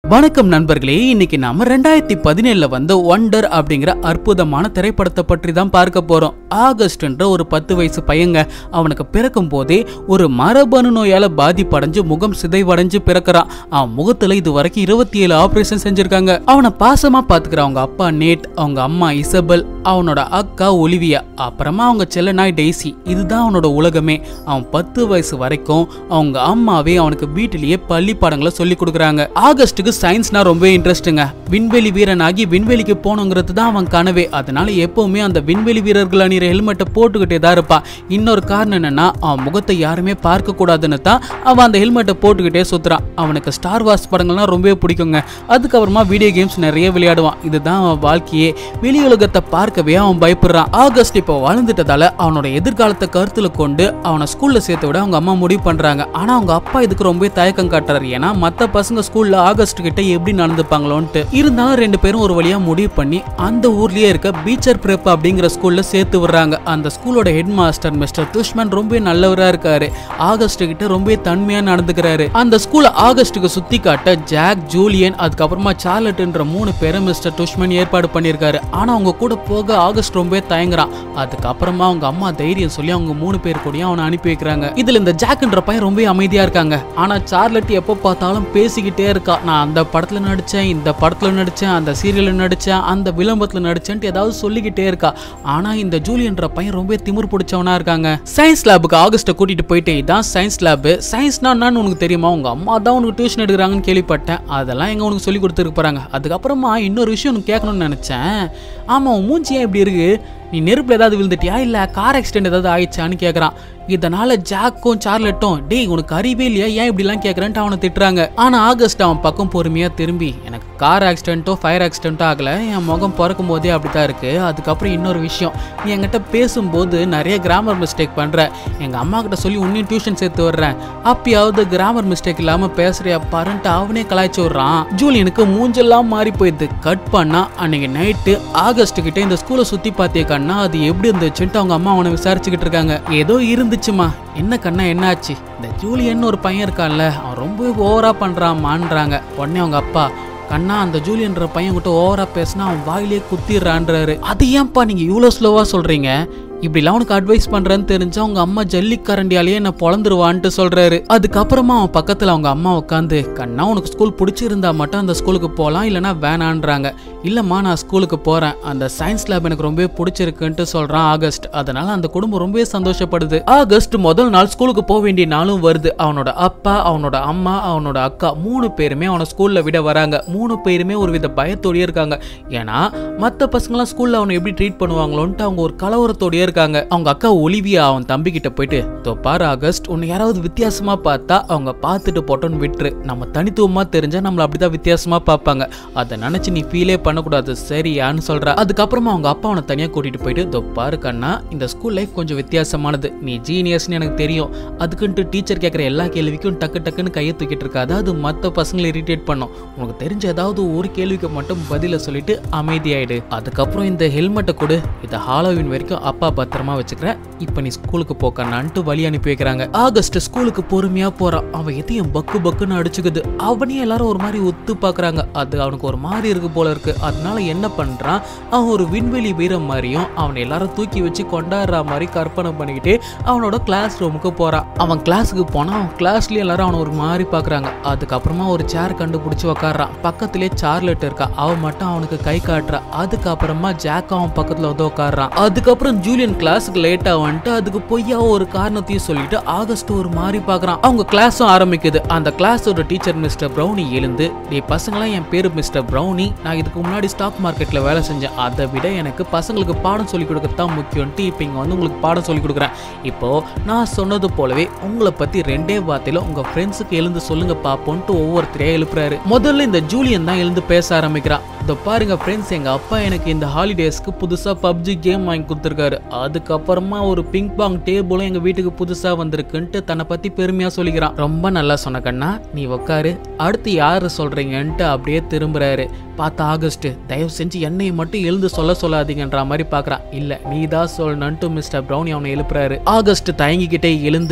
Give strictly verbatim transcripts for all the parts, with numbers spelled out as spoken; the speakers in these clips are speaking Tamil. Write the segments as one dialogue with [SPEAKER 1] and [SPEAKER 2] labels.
[SPEAKER 1] வணக்கம் நண்பர்களே, இன்னைக்கு நாம ரெண்டாயிரத்தி பதினேழுல வந்து ஒண்டர் அப்படிங்கிற அற்புதமான திரைப்படத்தை பற்றி தான் பார்க்க போறோம். ஆகஸ்ட்ன்ற ஒரு பத்து வயசு பையங்க அவனுக்கு பிறக்கும் போதே ஒரு மரபணு நோயால பாதிப்படைஞ்சு முகம் சிதைவடைஞ்சு பிறக்கிறான். அவன் முகத்துல இது வரைக்கும் இருபத்தி ஏழு ஆபரேஷன் செஞ்சிருக்காங்க. அவனை பாசமா பாத்துக்கிற அவங்க அப்பா நேட், அவங்க அம்மா இசபெல், அவனோட அக்கா ஒலிவியா, அப்புறமா அவங்க செல்ல நாய் டெய்சி. இதுதான் அவனோட உலகமே. அவன் பத்து வயசு வரைக்கும் அவங்க அம்மாவே அவனுக்கு வீட்டிலேயே பள்ளி பாடங்களை சொல்லி கொடுக்குறாங்க. ஆகஸ்டுக்கு சயின்ஸ்னா ரொம்ப இன்ட்ரெஸ்ட்டுங்க. விண்வெளி வீரனாகி விண்வெளிக்கு போகணுங்கிறது தான் அவன் கனவே. அதனால எப்பவுமே அந்த விண்வெளி வீரர்கள் அணிகிற ஹெல்மெட்டை போட்டுக்கிட்டே தான் இருப்பான். இன்னொரு காரணம் என்னன்னா, அவன் முகத்தை யாருமே பார்க்க கூடாதுன்னு தான் அவன் அந்த ஹெல்மெட்டை போட்டுக்கிட்டே சுத்துறான். அவனுக்கு ஸ்டார் வார்ஸ் படங்கள்லாம் ரொம்பவே பிடிக்குங்க. அதுக்கப்புறமா வீடியோ கேம்ஸ் நிறைய விளையாடுவான். இதுதான் அவன் வாழ்க்கையே. வெளி உலகத்தை பார்க்கவே அவன் பயப்படுறான். ஆகஸ்ட் இப்போ வாழ்ந்துட்டதால அவனோட எதிர்காலத்தை கருத்துல கொண்டு அவனை ஸ்கூல்ல சேர்த்து விட அவங்க அம்மா முடிவு பண்றாங்க. ஆனா அவங்க அப்பா இதுக்கு ரொம்ப தயக்கம் காட்டுறாரு. ஏன்னா மத்த பசங்க ஸ்கூல்ல ஆகஸ்ட் கிட்ட எப்படி நடந்துப்பாங்களோன்ட்டு. இருந்தாலும் ரெண்டு பேரும் ஒரு வழியா முடிவு பண்ணி அந்த ஊர்லயே இருக்க பீச்சர் பிரெப் அப்படிங்கிற ஸ்கூல்ல சேர்த்து விடுறாங்க. அந்த ஸ்கூலோட ஹெட் மாஸ்டர் மிஸ்டர் துஷ்மன் ரொம்ப நல்லவரா இருக்காரு. ஆகஸ்ட் கிட்ட ரொம்ப தன்மையா நடந்துக்கிறாரு. அந்த ஸ்கூல ஆகஸ்டுக்கு சுத்தி காட்ட ஜாக், ஜூலியன், அதுக்கப்புறமா சார்லட்ன்ற மூணு பேரை மிஸ்டர் துஷ்மன் ஏற்பாடு பண்ணிருக்காரு. ஆனா அவங்க கூட போக ஆகஸ்ட் ரொம்ப தயங்குறான். அதுக்கப்புறமா அவங்க அம்மா தைரியம் சொல்லி அவங்க மூணு பேர் கூடயும் அவனை அனுப்பி வைக்கிறாங்க. இதுல இந்த ஜாக்ன்ற பையன் ரொம்ப அமைதியா இருக்காங்க. ஆனா சார்லட் எப்ப பார்த்தாலும் பேசிக்கிட்டே இருக்கா. நான் அந்த படத்துல நடிச்சேன், இந்த படத்துல நடிச்சேன், அந்த சீரியல்ல நடிச்சேன், அந்த விளம்பரத்துல நடிச்சேன்ட்டு ஏதாவது சொல்லிக்கிட்டே இருக்கா. ஆனா இந்த ஜூலியன்ற பையன் ரொம்ப திமிர் பிடிச்சவனா இருக்காங்க. சயின்ஸ் லேபுக்கு ஆகஸ்ட கூட்டிட்டு போயிட்டு, இதான் சயின்ஸ் லேப், சயின்ஸ்னா என்னன்னு உனக்கு தெரியுமா, உங்க அம்மா தான் உனக்கு டியூஷன் எடுக்கிறாங்கன்னு கேள்விப்பட்டேன், அதெல்லாம் எங்க உனக்கு சொல்லி கொடுத்துருக்கு போறாங்க. அதுக்கப்புறமா இன்னொரு விஷயம் உனக்கு கேட்கணும்னு நினைச்சேன். ஆமா, உன் மூஞ்சி ஏன் இப்படி இருக்கு? நீ நெருப்புல ஏதாவது விழுந்துட்டியா இல்ல கார் ஆக்சிடென்ட் ஏதாவது ஆயிடுச்சான்னு கேக்குறான். இதனால ஜாக்கும் சார்லட்டும், டேய் உனக்கு அறிவே இல்லையா, ஏன் இப்படி எல்லாம் கேட்கறேன்ட்டு அவனை திட்டுறாங்க. ஆனா ஆகஸ்ட் அவன் பக்கம் பொறுமையா திரும்பி, எனக்கு கார் ஆக்சிடென்ட்டோ ஃபயர் ஆக்சிடென்ட்டோ ஆகல, என் முகம் பிறக்கும் போதே அப்படித்தான் இருக்கு. அதுக்கப்புறம் இன்னொரு விஷயம், நீ என்கிட்ட பேசும்போது நிறைய கிராமர் மிஸ்டேக் பண்ற, எங்க அம்மா கிட்ட சொல்லி உன்னையும் டியூஷன் சேர்த்து வர்றேன், அப்பயாவது கிராமர் மிஸ்டேக் இல்லாம பேசுறியா பாருன்ட்டு அவனே கலாய்ச்சி விடுறான். ஜூலியனுக்கு மூஞ்செல்லாம் மாறி போயிடுது. கட் பண்ணா அன்னைக்கு நைட்டு ஆகஸ்ட் கிட்ட இந்த ஸ்கூலை சுத்தி பாத்திய கண்ணா அது எப்படி இருந்துச்சுன்ட்டு அவங்க அம்மா அவனை விசாரிச்சுக்கிட்டு இருக்காங்க. ஏதோ இருந்துச்சுமா. என்ன கண்ணா என்னாச்சு? இந்த ஜூலியன் ஒரு பையன் இருக்கான்ல, அவன் ரொம்ப ஓவரா பண்றான்மான்றாங்க. உடனே அவங்க அப்பா, கண்ணா அந்த ஜூலியன்ற பையன் கிட்ட ஓவரா பேசினா அவன் வாயிலே குத்திடுறான்றாரு. அது ஏன்பா நீங்க இவ்வளவு ஸ்லோவா சொல்றீங்க? இப்படிலாம் அவனுக்கு அட்வைஸ் பண்றேன்னு தெரிஞ்சா அவங்க அம்மா ஜல்லிக்கரண்டியாலேயே என்ன பொழந்துருவான்ட்டு சொல்றாரு. அதுக்கப்புறமா அவன் பக்கத்துல அவங்க அம்மா உட்காந்து, கண்ணா உனக்கு ஸ்கூல் பிடிச்சிருந்தா மட்டும் அந்த ஸ்கூலுக்கு போகலாம், இல்லைன்னா வேணான்றாங்க. இல்லம்மா நான் ஸ்கூலுக்கு போறேன், அந்த சயின்ஸ் லேப் எனக்கு ரொம்ப பிடிச்சிருக்குன்ட்டு சொல்றான் ஆகஸ்ட். அதனால அந்த குடும்பம் ரொம்ப சந்தோஷப்படுது. ஆகஸ்ட் முதல் நாள் ஸ்கூலுக்கு போக வேண்டிய நாளும் வருது. அவனோட அப்பா, அவனோட அம்மா, அவனோட அக்கா மூணு பேருமே அவனை ஸ்கூல்ல விட வராங்க. மூணு பேருமே ஒரு வித பயத்தோடயே இருக்காங்க. ஏன்னா மத்த பசங்களாம் ஸ்கூல்ல அவனை எப்படி ட்ரீட் பண்ணுவாங்களோன்ட்டு அவங்க ஒரு கலவரத்தோடயே இருக்காங்க. அவங்க அக்கா ஒலிவியா அவன் தம்பி கிட்ட போயிட்டு, தோ பாரு ஆகஸ்ட், உன்னை யாராவது வித்தியாசமா பார்த்தா அவங்க பார்த்துட்டு போட்டோன்னு விட்டுரு, நம்ம தனித்துவமா தெரிஞ்சா நம்மள அப்படிதான் வித்தியாசமா பார்ப்பாங்க, அதை நினைச்சு நீ ஃபீலே பண்ணக்கூடாது சரியான்னு சொல்ற. அதுக்கப்புறமா அவங்க அப்பா அவனை தனியா கூட்டிட்டு போயிட்டு, தோ பாரு கண்ணா, இந்த ஸ்கூல் லைஃப் கொஞ்சம் வித்தியாசமானது, நீ ஜீனியஸ்ன்னு எனக்கு தெரியும், அதுக்குன்ட்டு டீச்சர் கேட்குற எல்லா கேள்விக்கும் டக்கு டக்குன்னு கையை தூக்கிட்டு இருக்காது, அது மற்ற பசங்களை இரிட்டேட் பண்ணும், உனக்கு தெரிஞ்ச ஏதாவது ஒரு கேள்விக்கு மட்டும் பதில சொல்லிட்டு அமைதியாயிடு. அதுக்கப்புறம் இந்த ஹெல்மெட்டை கொடு, இதை ஹாலோவின் வரைக்கும் அப்பா பத்திரமா வச்சுக்கிறேன், இப்ப நீ ஸ்கூலுக்கு போக்கண்ணான்ட்டு வழி அனுப்பி வைக்கிறாங்க. ஆகஸ்ட் ஸ்கூலுக்கு பொறுமையா போறான். அவன் எதையும் பக்கு பக்குன்னு அடிச்சுக்குது. அவனையும் எல்லாரும் ஒரு மாதிரி ஒத்து பாக்குறாங்க. அது அவனுக்கு ஒரு மாதிரி இருக்கு போல இருக்கு. அதனால என்ன பண்றான், அவன் ஒரு விண்வெளி வீரம் மாதிரியும் அவனை எல்லாரும் தூக்கி வச்சு கொண்டாடுற மாதிரி கற்பனை பண்ணிக்கிட்டு அவனோட கிளாஸ் ரூமுக்கு போறான். அவன் கிளாஸுக்கு போனா அவன் கிளாஸ்லயே எல்லாரும் அவனை ஒரு மாதிரி பாக்குறாங்க. அதுக்கப்புறமா ஒரு சேர் கண்டுபிடிச்சு உக்காடுறான். பக்கத்திலே சார்லட் இருக்கா, அவன் மட்டும் அவனுக்கு கை காட்டுறா. அதுக்கப்புறமா ஜாக் அவன் பக்கத்துல வந்து உட்காடுறான். அதுக்கப்புறம் ஜூலியன் கிளாஸுக்கு லேட்டா வந்துட்டு அதுக்கு பொய்யா ஒரு காரணத்தையும் சொல்லிட்டு ஆகஸ்ட் ஒரு மாதிரி பாக்குறான். அவங்க கிளாஸும் ஆரம்பிக்குது. அந்த கிளாஸோட டீச்சர் மிஸ்டர் பிரவுனி எழுந்து, டே பசங்களாம், என் பேரு மிஸ்டர் பிரவுனி, நான் இதுக்கு முன்னாடி ஸ்டாக் மார்க்கெட்ல வேலை செஞ்சேன், அதை விட எனக்கு பசங்களுக்கு பாடம் சொல்லி கொடுக்கத்தான் முக்கியம்ட்டு இப்ப இங்க வந்து உங்களுக்கு பாடம் சொல்லி கொடுக்குறேன். இப்போ நான் சொன்னது போலவே உங்களை பத்தி ரெண்டே வார்த்தையில உங்க ஃப்ரெண்ட்ஸுக்கு எழுந்து சொல்லுங்க பாப்போன்ட்டு ஒவ்வொருத்தரையா எழுப்புறாரு. முதல்ல இந்த ஜூலியன் தான் எழுந்து பேச ஆரம்பிக்கிறான். இதோ பாருங்க ஃப்ரெண்ட்ஸ், எங்க அப்பா எனக்கு இந்த ஹாலிடேஸ்க்கு புதுசா பப்ஜி கேம் வாங்கி கொடுத்துருக்காரு. அதுக்கப்புறமா ஒரு பிங் பாங் டேபிளும் எங்க வீட்டுக்கு புதுசா வந்திருக்குன்ட்டு தன்னை பத்தி பெருமையா சொல்லிக்கிறான். ரொம்ப நல்லா சொன்ன கண்ணா, நீ உக்காரு, அடுத்து யாரு சொல்றீங்கன்ட்டு அப்படியே திரும்புறாரு. பார்த்தா ஆகஸ்ட், தயவு செஞ்சு என்னையை மட்டும் எழுந்து சொல்ல சொல்லாதீங்கன்ற மாதிரி பாக்குறான். இல்ல நீ தான் சொல்லணும்ட்டு மிஸ்டர் பிரவுனி அவனை எழுப்புறாரு. ஆகஸ்ட் தயங்கிக்கிட்டே எழுந்து,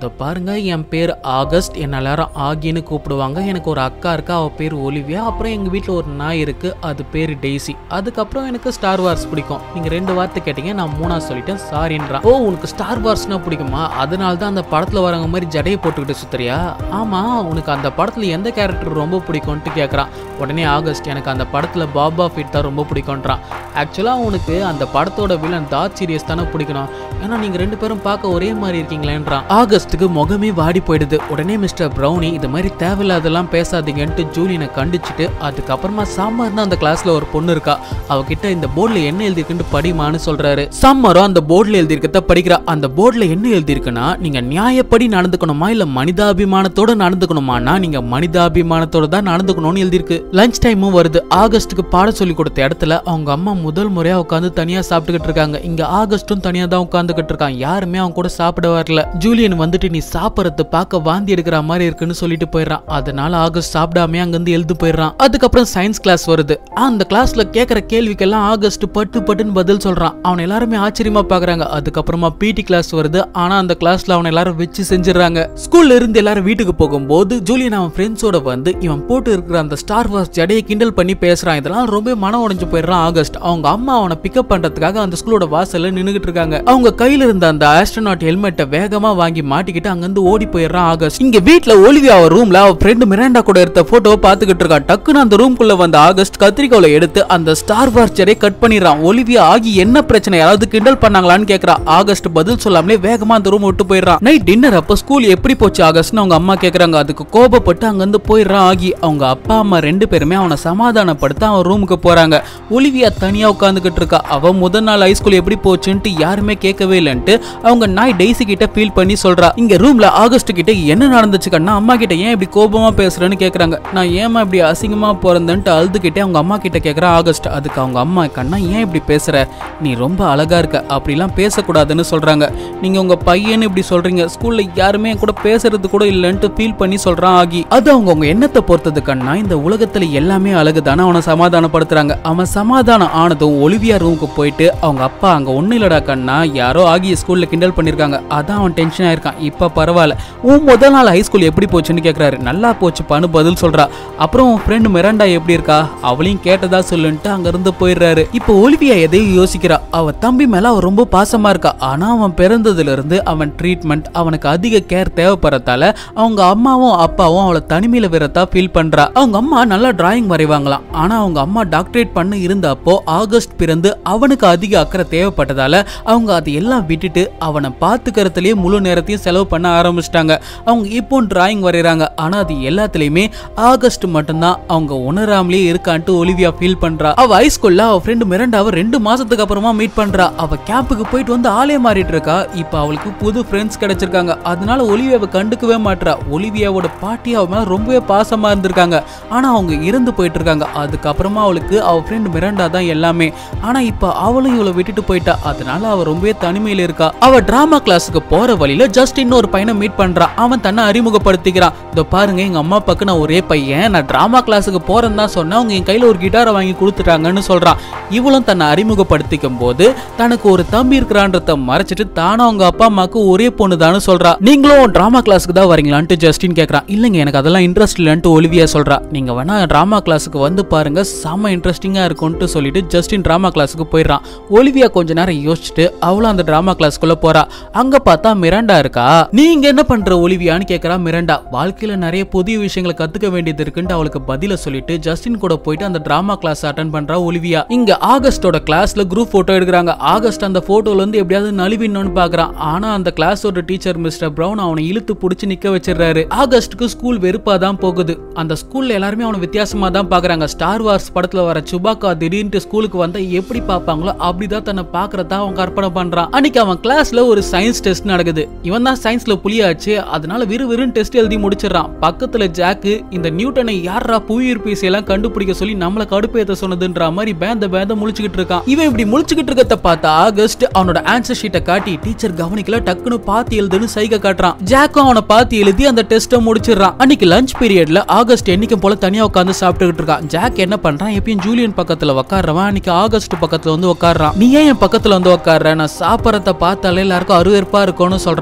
[SPEAKER 1] இதோ பாருங்க, என் பேர் ஆகஸ்ட், என்ன எல்லாரும் ஆகின்னு கூப்பிடுவாங்க. எனக்கு ஒரு அக்கா இருக்கா, அவ பேர் ஒலிவியா. அப்புறம் எங்க வீட்டில் ஒரு நாய் இருக்கு, அது பேர் டெய்ஸி. அதுக்கப்புறம் எனக்கு ஸ்டார் வார்ஸ் பிடிக்கும். நீங்க ரெண்டு வார்த்தை கேட்டீங்க, நான் மூணா சொல்லிட்டேன், சாரின்றா. ஓ, உனக்கு ஸ்டார் வார்ஸ்னா பிடிக்குமா? அதனால தான் அந்த படத்துல வரவங்க மாதிரி ஜடையை போட்டுக்கிட்டு சுத்துறியா? ஆமா, உனக்கு அந்த படத்துல எந்த கேரக்டர் ரொம்ப பிடிக்கும்ட்டு கேட்கறான். உடனே ஆகஸ்ட், எனக்கு அந்த படத்துல பாபா ஃபிட் தான் ரொம்ப பிடிக்கும்ன்றான். ஆக்சுவலா உனக்கு அந்த படத்தோட வில்லன் டார்க் சீரியஸ் தானே பிடிக்கணும், ஏன்னா நீங்க ரெண்டு பேரும் பார்க்க ஒரே மாதிரி இருக்கீங்களேன்றான். ஆகஸ்ட்டுக்கு முகமே வாடி போயிடுது. உடனே மிஸ்டர் பிரவுனி, இது மாதிரி தேவையில்லாதெல்லாம் பேசாதீங்கன்ட்டு ஜூலியனை கண்டிச்சுட்டு, அதுக்கப்புறமா சம்மர்னு அந்த கிளாஸ்ல ஒரு பொண்ணு இருக்கா, அவகிட்ட இந்த போர்டில் என்ன எழுதிருக்குன்னு படிமான்னு சொல்றாரு. சம்மரும் அந்த போர்டில் எழுதிருக்கத படிக்கிறா. அந்த போர்டில் என்ன எழுதிருக்குன்னா, நீங்க நியாயப்படி நடந்துக்கணுமா இல்ல மனிதாபிமானத்தோட நடந்துக்கணுமானா நீங்க மனிதாபிமானத்தோட தான் நடந்துக்கணும்னு எழுதிருக்கு. லஞ்ச் டைமும் வருது. ஆகஸ்ட்டுக்கு பாடம் சொல்லி கொடுத்த இடத்துல அவங்க அம்மா முதல் முறையா உட்காந்து தனியா சாப்பிட்டுக்கிட்டு இருக்காங்க. இங்க ஆகஸ்டும் தனியா தான் உட்காந்துக்கிட்டு இருக்கான். யாருமே அவங்க கூட சாப்பிட வரல. ஜூலியன் வந்துட்டு, நீ சாப்பிடறது பார்க்க வாந்தி எடுக்கிற மாதிரி இருக்குன்னு சொல்லிட்டு போயிடறான். அதனால ஆகஸ்ட் சாப்பிடாம அங்கிருந்து எழுந்து போயிடறான். அதுக்கப்புறம் சயின்ஸ் கிளாஸ் வருது. அந்த கிளாஸ்ல கேட்கிற கேள்விக்கெல்லாம் ஆகஸ்ட் பட்டு பட்டுன்னு பதில் சொல்றான். அவன் எல்லாருமே ஆச்சரியமா பாக்குறாங்க. அதுக்கப்புறமா பிடி கிளாஸ் வருது. ஆனா அந்த கிளாஸ்ல அவன் எல்லாரும் வச்சு செஞ்சிடறாங்க. ஸ்கூல்ல இருந்து எல்லாரும் வீட்டுக்கு போகும்போது ஜூலியன் அவன் ஃப்ரெண்ட்ஸோட வந்து இவன் போட்டு இருக்கிற அந்த ஸ்டார் வார்ஸ் ஜடையை கிண்டல் பண்ணி பேசுறான். இதெல்லாம் ரொம்ப மனம் உடைஞ்சு போயிடுறான் ஆகஸ்ட். அவங்க அம்மா அவனை பிக்கப் பண்றதுக்காக அந்த ஸ்கூலோட வாசல்ல நின்னுகிட்டு இருக்காங்க. அவங்க கையில இருந்த அந்த ஆஸ்ட்ரோநாட் ஹெல்மெட்டை வேகமா வாங்கி மாட்டிக்கிட்டு அங்கிருந்து ஓடி போயிடுறான் ஆகஸ்ட். இங்க வீட்ல ஒலிவியா அவ ரூம்ல அவ ஃப்ரெண்ட் மிராண்டா கூட எடுத்த போட்டோவை பாத்துக்கிட்டு இருக்கா. டக்குன்னு அந்த ரூம்குள்ள வந்த ஆகஸ்ட் கத்திரிக்கோலை எடுத்து அந்த ஸ்டார் வார்ஸ் ஜடையை கட் பண்ணிடுறான். ஒலிவியா ஆகி என்ன பிரச்சனை, யாராவது கிண்டல் பண்ணாங்களான்னு கேக்குறா. ஆகஸ்ட் பதில் சொல்லாமலே வேகமா அந்த ரூம் விட்டு போயிடுறான். நைட் டின்னர் அப்ப ஸ்கூல் எப்படி போச்சு ஆகஸ்ட்னு அவங்க அம்மா கேக்குறாங்க. அதுக்கு கோபப்பட்டு அங்கிருந்து போயிடுறான் ஆகி. அவங்க அப்பா அம்மா ரெண்டு பேருமே அவனை சமாதானப்படுத்த அவன் ரூமுக்கு போறாங்க. ஒலிவியா தனியா உட்காந்துக்கிட்டு இருக்கா. அவ முதல் நாள் ஹைஸ்கூல் எப்படி போச்சுன்ட்டு யாருமே கேட்கவே இல்லைன்ட்டு அவங்க நாய் டெய்ஸி கிட்ட ஃபீல் பண்ணி சொல்றா. இங்க ரூம்ல ஆகஸ்ட் கிட்ட என்ன நடந்துச்சு கண்ணா, அம்மா கிட்ட ஏன் இப்படி கோபமா பேசுறேன்னு கேக்குறாங்க. நான் ஏமா இப்படி அசிங்கமா போறேன்ட்டு அழுதுகிட்டே அவங்க அம்மா கிட்ட கேக்குறா ஆகஸ்ட். அதுக்கு அவங்க அம்மா, கண்ணா ஏன் இப்படி பேசுற, நீ ரொம்ப அழகா இருக்க, அப்படிலாம் பேசக்கூடாதுன்னு சொல்றாங்க. நீங்க உங்க பையன்னு இப்படி சொல்றீங்க, ஸ்கூல்ல யாருமே கூட பேசுறது கூட இல்லைன்ட்டு ஃபீல் பண்ணி சொல்றான் ஆகி. அது அவங்க உங்க எண்ணத்தை பொறுத்தது கண்ணா, இந்த உலகத்துல எல்லாமே அழகுதானே அவனை சமாதானப்படுத்துறாங்க. அவன் சமாதானம் ஆனதும் ஒலிவியா ரூமுக்கு போயிட்டு அவங்க அப்பா, அங்க ஒண்ணு இல்லடா கண்ணா, யாரோ ஆகி ஸ்கூல்ல கிண்டல் பண்ணிருக்காங்க, அதான் அவன் டென்ஷன் ஆயிருக்கான், இப்ப பரவாயில்ல. உன் முதல் நாள் ஹைஸ்கூல் எப்படி போச்சுன்னு கேக்குறாரு. நல்லா போச்சுப்பான்னு பதில் சொல்றா. அப்புறம் உன் ஃப்ரெண்ட் மிராண்டா எப்படி இருக்கா, அவளையும் கேட்டதா சொல்லுன்ட்டு அங்க இருந்து போயிடுறாரு. இப்போ ஒலிவியா எதையும் யோசிக்கிறா. அவ தம்பி மேல அவ ரொம்ப பாசமா இருக்கா. ஆனா அவன் பிறந்ததுல இருந்து அவன் ட்ரீட்மெண்ட், அவனுக்கு அதிக கேர் தேவைப்படுறதால அவங்க அம்மாவும் அப்பாவும் அவளை தனிமையில விரத்தா ஃபீல் பண்றா. அவங்க அம்மா நல்லா டிராயிங் வரைவாங்களாம். ஆனா அவங்க அம்மா டாக்டரேட் பண்ண இருந்தப்போ ஆகஸ்ட் பிறந்து அவனுக்கு அதிக அக்கறை தேவைப்பட்டதால அவங்க அதை எல்லாம் விட்டுட்டு அவனை பாத்துக்கிறதுலயே முழு நேரத்தையும் செலவு பண்ண ஆரம்பிச்சிட்டாங்க. அவங்க இப்போ டிராயிங் வரைறாங்க. ஆனா அது எல்லாத்துலயுமே ஆகஸ்ட் மட்டும்தான் அவங்க உணராமலே இருக்கான்ட்டு ஒலிவியா ஃபீல் பண்றா. அவ ஹைஸ்கூல்ல அவ ஃப்ரெண்ட் மிராண்டாவை ரெண்டு மாசத்துக்கு அப்புறமா மீட் பண்றா. அவ கேம்புக்கு போயிட்டு வந்து ஆளே மாறிட்டு இருக்கா. இப்ப அவளுக்கு புது ஃப்ரெண்ட்ஸ் கிடைச்சிருக்காங்க. அதனால ஒலிவியாவை கண்டுக்கவே மாட்டா. ஒலிவியாவோட பாட்டி அவ மேல ரொம்பவே பாசமா இருந்திருக்காங்க. ஆனா அவங்க இறந்து போயிட்டு இருக்காங்க. அதுக்கப்புறமா அவளுக்கு அவ ஃப்ரெண்ட் மிராண்டா தான் எல்லாமே. ஆனா இப்ப அவளும் இவளை விட்டுட்டு போயிட்டா. அதனால அவ ரொம்பவே தனிமையில இருக்கா. அவ டிராமா கிளாஸுக்கு போற வழியில ஜஸ்ட் இன்னொரு பையனை மீட் பண்றா. அவன் தன்னை அறிமுகப்படுத்திக்கிறான். இதோ பாருங்க, எங்க அம்மா அப்பாக்கு நான் ஒரே பையன், நான் டிராமா கிளாஸுக்கு போறேன்னு தான் சொன்னா அவங்க என் கையில ஒரு கிட்டாரை வாங்கி கொடுத்துட்டாங்கன்னு சொல்றான். இவளும் தன்னை அறிமுகப்படுத்திக்கும் போது தனக்கு ஒரு தம்பி இருக்கிறான்றத மறைச்சிட்டு தானும் அவங்க அப்பா அம்மாக்கு ஒரே பொண்ணுதான்னு சொல்றா. நீங்களும் டிராமா கிளாஸுக்கு தான் வரீங்களான்ட்டு ஜஸ்டின் கேட்கறான். இல்லைங்க, எனக்கு அதெல்லாம் இன்ட்ரெஸ்ட் இல்லைன்ட்டு ஒலிவியா சொல்றா. நீங்க வேணா டிராமா கிளாஸுக்கு வந்து பாருங்க, செம்ம இன்ட்ரெஸ்டிங்கா இருக்கும்னு சொல்லிட்டு ஜஸ்டின் டிராமா கிளாஸுக்கு போயிடுறான். ஒலிவியா கொஞ்ச நேரம் யோசிச்சுட்டு அவளும் அந்த டிராமா கிளாஸ்க்குள்ள போறா. அங்க பார்த்தா மிராண்டா இருக்கா. நீங்க என்ன பண்ற ஒலிவியான்னு கேட்கறா மிராண்டா. வாழ்க்கையில நிறைய புதிய விஷயங்களை கத்துக்க வேண்டியது இருக்குன்னு அவளுக்கு பதில சொல்லிட்டு ஜஸ்டின் கூட போயிட்டு அந்த டிராமா கிளாஸ் அட்டெண்ட் பண்றா ஒலிவியா. இங்க ஆகஸ்டோட கிளாஸ்ல குரூப் போட்டோ எடுக்கிறாங்க. ஆகஸ்ட் அந்த போட்டோல இருந்து எப்படியாவது நழுவிடணும்னு பாக்குறான். ஆனா அந்த கிளாஸோட டீச்சர் மிஸ்டர் பிரவுன் அவனை இழுத்து புடிச்சு நிக்க வச்சிடறாரு. ஆகஸ்டுக்கு ஸ்கூல் வெறுப்பா தான் போகுது. அந்த ஸ்கூல்ல எல்லாருமே அவனை வித்தியாசமா தான் பாக்குறாங்க. ஸ்டார் வார்ஸ் படத்துல வர சுபாக்கா திடீர்னு ஸ்கூலுக்கு வந்தா எப்படி பாப்பாங்களோ அப்படிதான் தன்னை பாக்குறதா அவன் கற்பனை பண்றான். அன்னைக்கு அவன் கிளாஸ்ல ஒரு சயின்ஸ் டெஸ்ட் நடக்குது. இவன் தான் சயின்ஸ்ல புலியாச்சு. அதனால விறுவிறுன்னு டெஸ்ட் எழுதி முடிச்சிடறான். பக்கத்துல ஜாக்கு, இந்த நியூட்டனை யாரா புவியீர்ப்பு எல்லாம் கண்டுபிடிக்க சொல்லி நம்மள கடுப்பேத்த சொன்னதுன்ற மாதிரி பேந்த பேந்த முழிச்சுக்கிட்டு இருக்கான். இவன் இப்படி முழிச்சுக்கிட்டு இருக்கத பார்த்த ஆகஸ்ட் அவனோட ஆன்சர் ஷீட்டை காட்டி டீச்சர் கவனிக்கல, டக்குன்னு பாத்து எழுதுன்னு சைகை காட்டுறான். ஜாக்கும் அவனை பார்த்து எழுதி அந்த டெஸ்ட்டை முடிச்சிடறான். அன்னைக்கு லஞ்ச் பீரியட்ல ஆகஸ்ட் என்னைக்கும் போல தனியா உட்காந்து சாப்பிட்டுக்கிட்டு இருக்கான். ஜாக் என்ன பண்றான், எப்பயும் ஜூலியன் பக்கத்துல உட்கார்றவன் அன்னைக்கு ஆகஸ்ட் பக்கத்துல வந்து உட்கார்றான். நீ ஏன் என் பக்கத்துல வந்து உட்கார்ற, நான் சாப்பிடறத பார்த்தாலே எல்லாருக்கும் அருவருப்பா இருக்கும்னு சொல்றான் ஆகஸ்ட்.